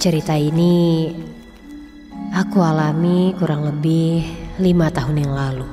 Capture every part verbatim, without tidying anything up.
Cerita ini aku alami kurang lebih lima tahun yang lalu.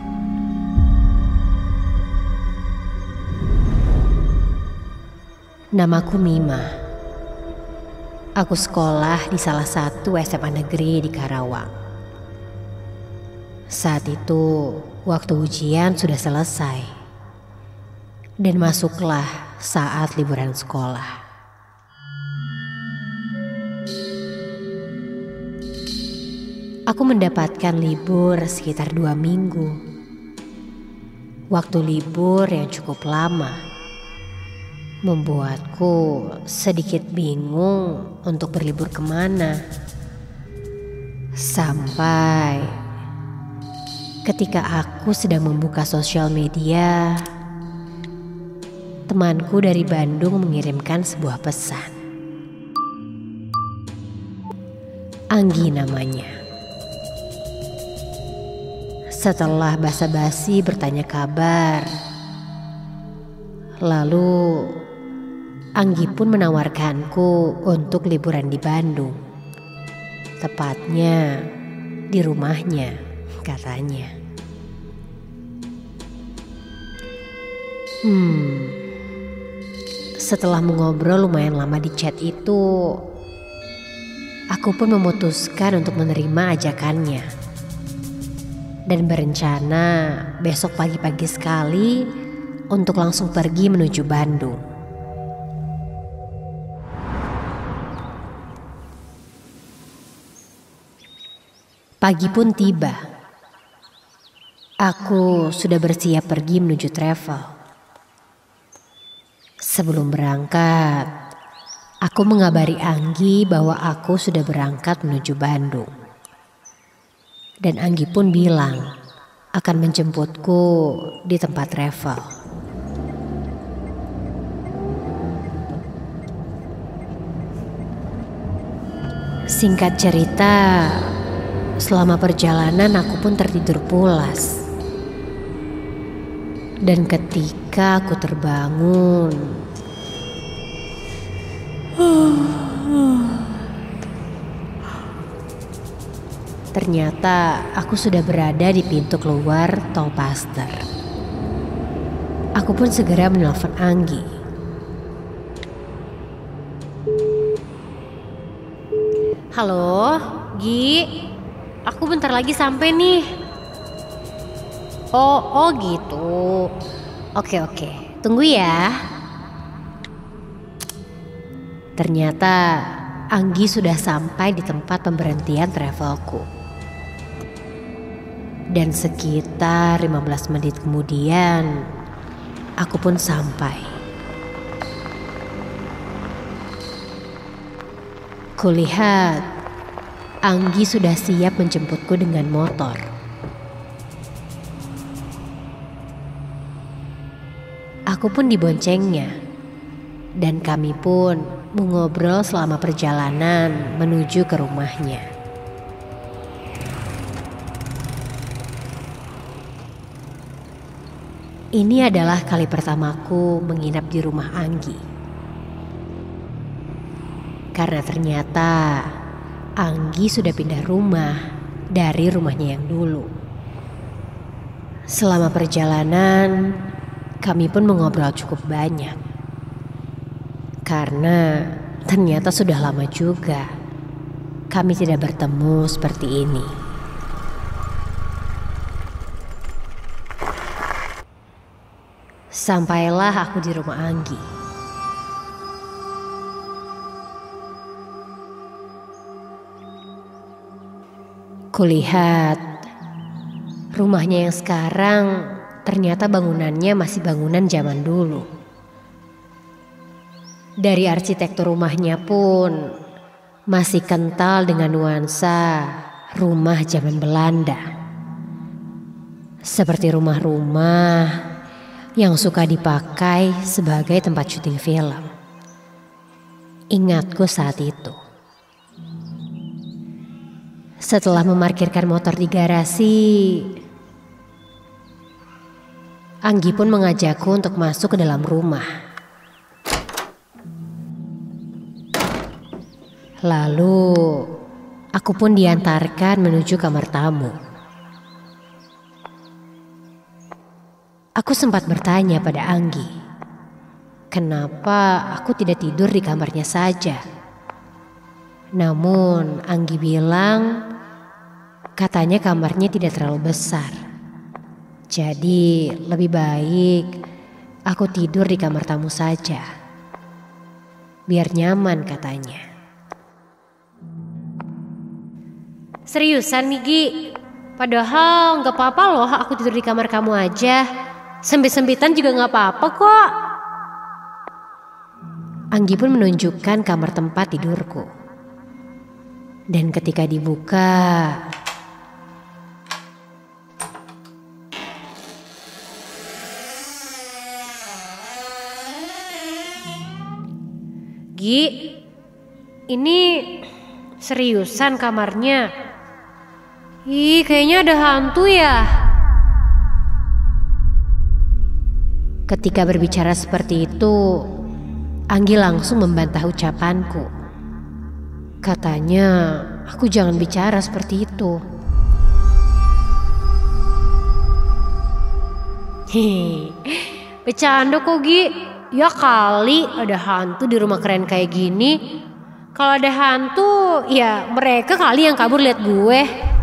Namaku Mima. Aku sekolah di salah satu S M A negeri di Karawang. Saat itu waktu ujian sudah selesai dan masuklah saat liburan sekolah. Aku mendapatkan libur sekitar dua minggu. Waktu libur yang cukup lama membuatku sedikit bingung untuk berlibur kemana. Sampai ketika aku sedang membuka sosial media, temanku dari Bandung mengirimkan sebuah pesan. Anggi namanya. Setelah basa-basi bertanya kabar, lalu Anggi pun menawarkanku untuk liburan di Bandung. Tepatnya di rumahnya, katanya. Hmm, setelah mengobrol lumayan lama di chat itu, aku pun memutuskan untuk menerima ajakannya. Dan berencana besok pagi-pagi sekali untuk langsung pergi menuju Bandung. Pagi pun tiba. Aku sudah bersiap pergi menuju travel. Sebelum berangkat, aku mengabari Anggi bahwa aku sudah berangkat menuju Bandung. Dan Anggi pun bilang akan menjemputku di tempat travel. Singkat cerita, selama perjalanan aku pun tertidur pulas. Dan ketika aku terbangun, ternyata aku sudah berada di pintu keluar tol Paster. Aku pun segera menelpon Anggi. Halo, Gi. Aku bentar lagi sampai nih. Oh, oh gitu. Oke, oke. Tunggu ya. Ternyata Anggi sudah sampai di tempat pemberhentian travelku. Dan sekitar lima belas menit kemudian, aku pun sampai. Kulihat Anggi sudah siap menjemputku dengan motor. Aku pun diboncengnya, dan kami pun mengobrol selama perjalanan menuju ke rumahnya. Ini adalah kali pertamaku menginap di rumah Anggi. Karena ternyata Anggi sudah pindah rumah dari rumahnya yang dulu. Selama perjalanan, kami pun mengobrol cukup banyak. Karena ternyata sudah lama juga kami tidak bertemu seperti ini. Sampailah aku di rumah Anggi. Kulihat rumahnya yang sekarang ternyata bangunannya masih bangunan zaman dulu. Dari arsitektur rumahnya pun masih kental dengan nuansa rumah zaman Belanda. Seperti rumah-rumah yang suka dipakai sebagai tempat syuting film. Ingatku saat itu. Setelah memarkirkan motor di garasi, Anggi pun mengajakku untuk masuk ke dalam rumah. Lalu aku pun diantarkan menuju kamar tamu. Aku sempat bertanya pada Anggi, kenapa aku tidak tidur di kamarnya saja. Namun Anggi bilang katanya kamarnya tidak terlalu besar. Jadi lebih baik aku tidur di kamar tamu saja. Biar nyaman katanya. Seriusan nih Gi? Padahal gak apa-apa loh aku tidur di kamar kamu aja. Sempit-sempitan juga gak apa-apa kok. Anggi pun menunjukkan kamar tempat tidurku. Dan ketika dibuka, Gi, ini seriusan kamarnya? Ih, kayaknya ada hantu ya. Ketika berbicara seperti itu, Anggi langsung membantah ucapanku. Katanya aku jangan bicara seperti itu. Hehehe, bercanda kok Gi. Ya kali ada hantu di rumah keren kayak gini. Kalau ada hantu, ya mereka kali yang kabur lihat gue.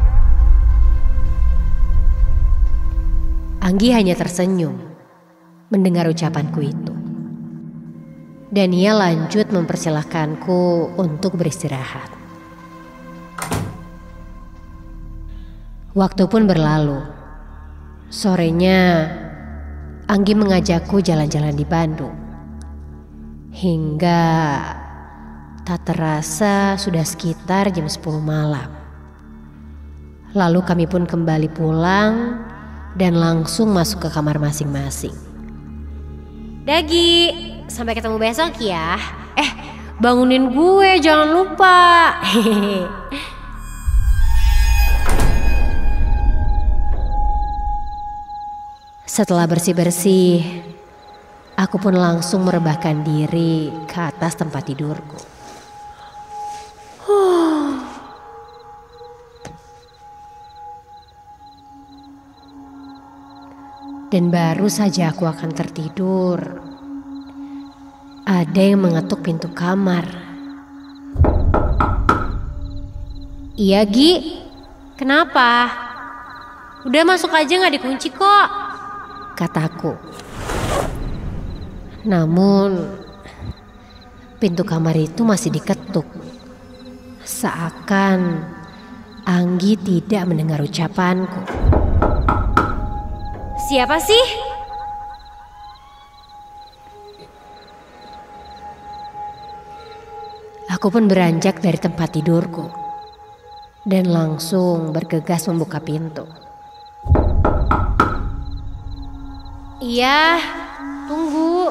Anggi hanya tersenyum mendengar ucapanku itu. Dan ia lanjut mempersilahkanku untuk beristirahat. Waktu pun berlalu. Sorenya Anggi mengajakku jalan-jalan di Bandung. Hingga tak terasa sudah sekitar jam sepuluh malam. Lalu kami pun kembali pulang dan langsung masuk ke kamar masing-masing. Dagi, sampai ketemu besok ya. Eh, bangunin gue jangan lupa. Hehehe. Setelah bersih-bersih, aku pun langsung merebahkan diri ke atas tempat tidurku. Huh. Dan baru saja aku akan tertidur, ada yang mengetuk pintu kamar. Iya Gi, kenapa? Udah masuk aja gak dikunci kok, kataku. Namun pintu kamar itu masih diketuk. Seakan Anggi tidak mendengar ucapanku. Siapa sih? Aku pun beranjak dari tempat tidurku dan langsung bergegas membuka pintu. Iya, tunggu.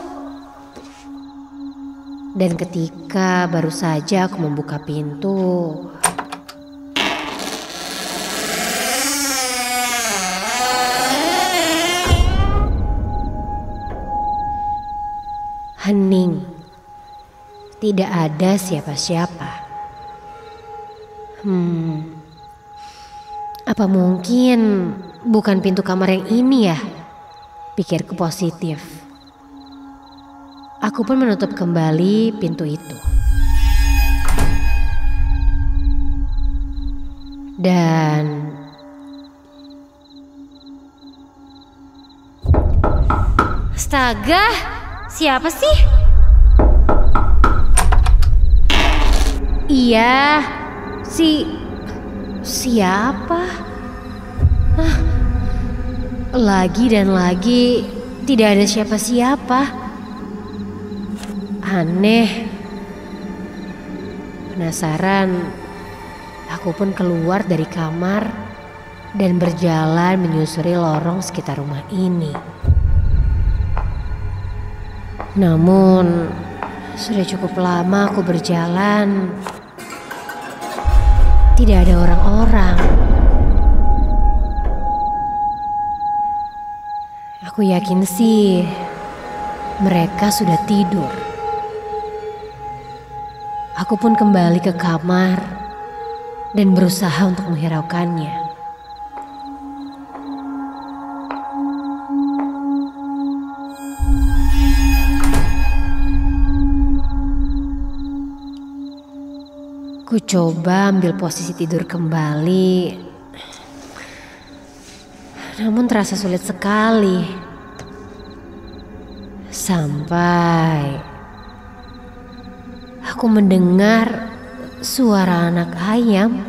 Dan ketika baru saja aku membuka pintu, hening. Tidak ada siapa-siapa. Hmm, apa mungkin bukan pintu kamar yang ini ya? Pikirku positif. Aku pun menutup kembali pintu itu. Dan astaga, siapa sih? Iya, si siapa? Hah? Lagi dan lagi tidak ada siapa-siapa. Aneh. Penasaran, aku pun keluar dari kamar dan berjalan menyusuri lorong sekitar rumah ini. Namun sudah cukup lama aku berjalan, tidak ada orang-orang. Aku yakin sih mereka sudah tidur. Aku pun kembali ke kamar dan berusaha untuk menghiraukannya. Ku coba ambil posisi tidur kembali, namun terasa sulit sekali. Sampai aku mendengar suara anak ayam.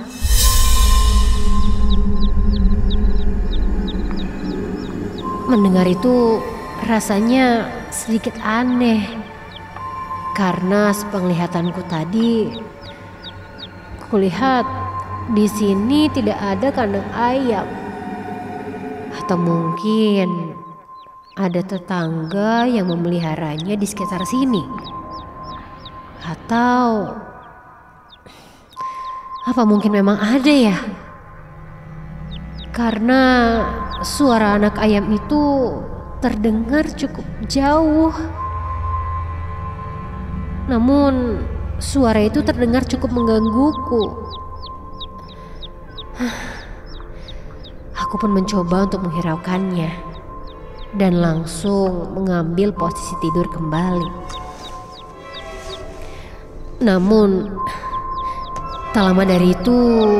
Mendengar itu rasanya sedikit aneh, karena sepenglihatanku tadi, kulihat di sini tidak ada kandang ayam. Atau mungkin ada tetangga yang memeliharanya di sekitar sini. Atau apa mungkin memang ada ya? Karena suara anak ayam itu terdengar cukup jauh. Namun suara itu terdengar cukup menggangguku. Aku pun mencoba untuk menghiraukannya dan langsung mengambil posisi tidur kembali. Namun tak lama dari itu,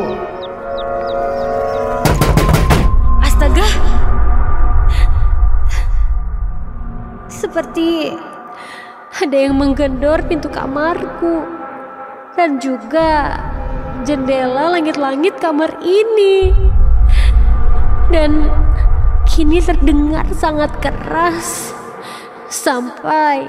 astaga, seperti ada yang menggedor pintu kamarku dan juga jendela langit-langit kamar ini. Dan kini terdengar sangat keras sampai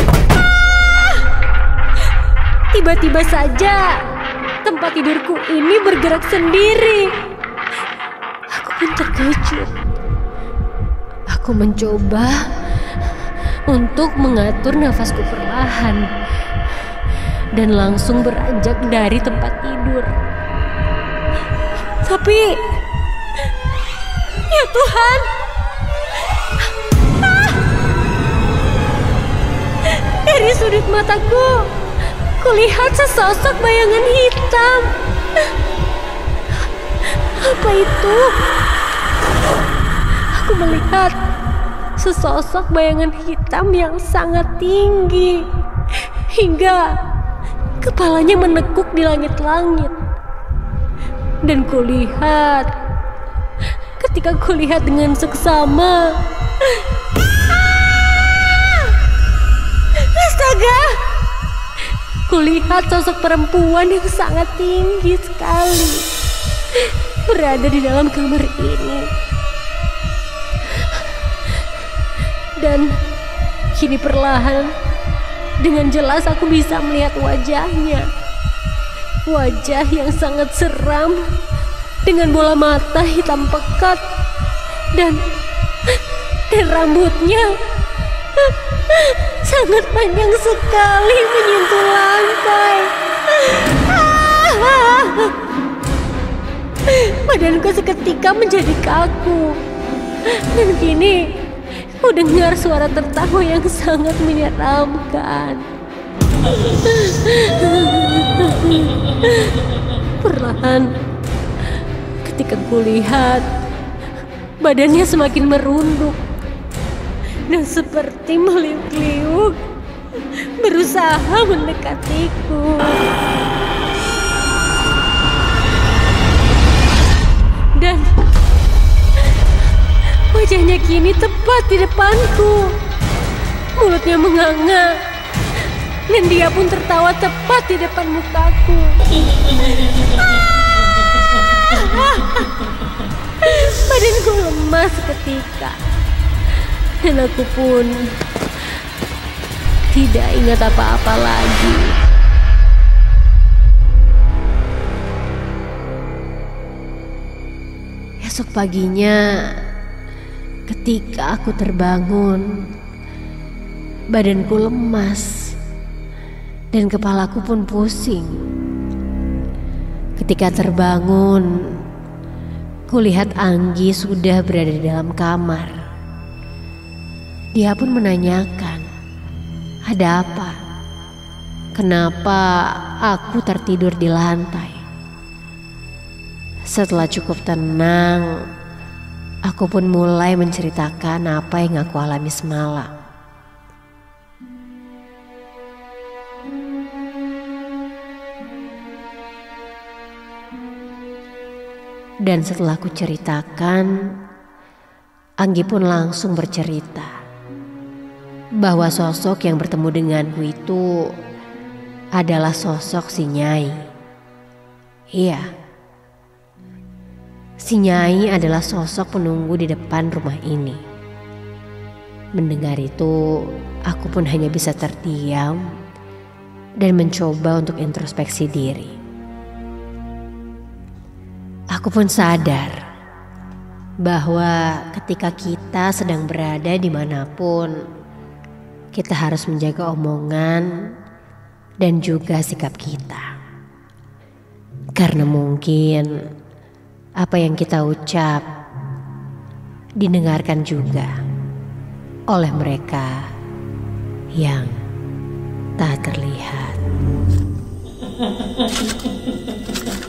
tiba-tiba saja tempat tidurku ini bergerak sendiri. Aku pun terkejut. Aku mencoba untuk mengatur nafasku perlahan dan langsung beranjak dari tempat tidur. Tapi ya Tuhan, ah! Dari sudut mataku, kulihat sesosok bayangan hitam. Apa itu? Aku melihat sesosok bayangan hitam yang sangat tinggi, hingga kepalanya menekuk di langit-langit. Dan kulihat, ketika kulihat dengan seksama, astaga, kulihat sosok perempuan yang sangat tinggi sekali berada di dalam kamar ini. Dan kini perlahan dengan jelas aku bisa melihat wajahnya. Wajah yang sangat seram dengan bola mata hitam pekat dan dan rambutnya sangat panjang sekali menyentuh lantai. Badanku seketika menjadi kaku dan kini ku dengar suara tertawa yang sangat menyeramkan. Perlahan ketika kulihat, badannya semakin merunduk dan seperti meliuk-liuk berusaha mendekatiku. Dan wajahnya kini tepat di depanku. Mulutnya menganga dan dia pun tertawa tepat di depan mukaku. Badanku lemas seketika dan aku pun tidak ingat apa-apa lagi. Esok paginya, ketika aku terbangun, badanku lemas dan kepalaku pun pusing. Ketika terbangun, kulihat Anggi sudah berada di dalam kamar. Dia pun menanyakan, ada apa? kenapa aku tertidur di lantai. Setelah cukup tenang, aku pun mulai menceritakan apa yang aku alami semalam. Dan setelah aku ceritakan, Anggi pun langsung bercerita bahwa sosok yang bertemu denganku itu adalah sosok si Nyai. Iya, si Nyai adalah sosok penunggu di depan rumah ini. Mendengar itu, aku pun hanya bisa terdiam dan mencoba untuk introspeksi diri. Aku pun sadar bahwa ketika kita sedang berada dimanapun, kita harus menjaga omongan dan juga sikap kita. Karena mungkin apa yang kita ucap didengarkan juga oleh mereka yang tak terlihat.